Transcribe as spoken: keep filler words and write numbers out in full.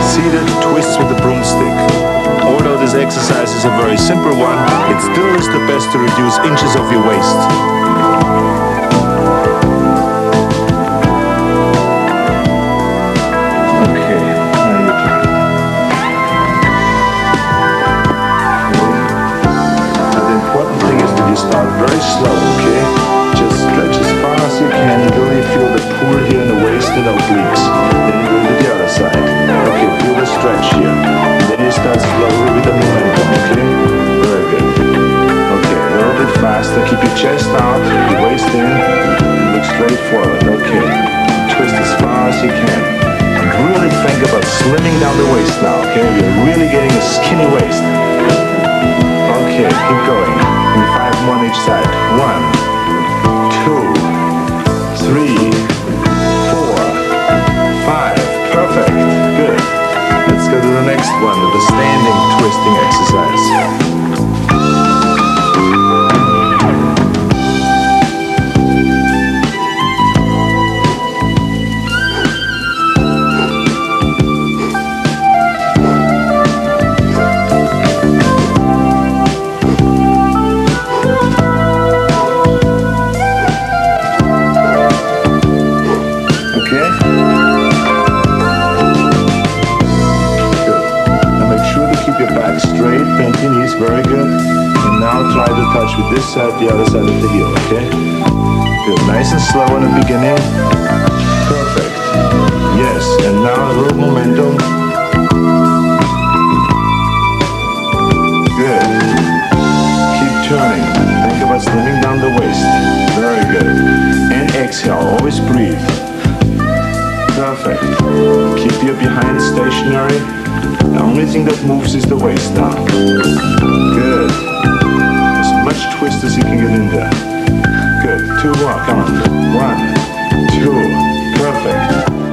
seated twists with the broomstick. Although this exercise is a very simple one, it still is the best to reduce inches of your waist. Okay, now your turn. And the important thing is that you start very slow, okay? Just stretch as far as you can until you feel the pull here in the waist and obliques. Then you go to the other side. Okay, feel the stretch here. And then you start slowly with the momentum, okay? Very good. Okay, a little bit faster. Keep your chest out, your waist in, and look straight forward. Okay. Twist as far as you can. And really think about slimming down the waist now, okay? You're really getting a skinny waist. Okay, keep going. And five more on each side. One, two, three, four, five. Perfect. Good. Let's go to the next one, the standing twisting exercise. Straight, bend your knees, very good. And now try to touch with this side, the other side of the heel, okay? Good, nice and slow in the beginning. Perfect. Yes, and now a little momentum. Good. Keep turning. Think about slimming down the waist. Very good. And exhale, always breathe. Perfect. Keep your behind stationary. The only thing that moves is the waist now. Good. As much twist as you can get in there. Good. Two more. Come on. One, two. Perfect.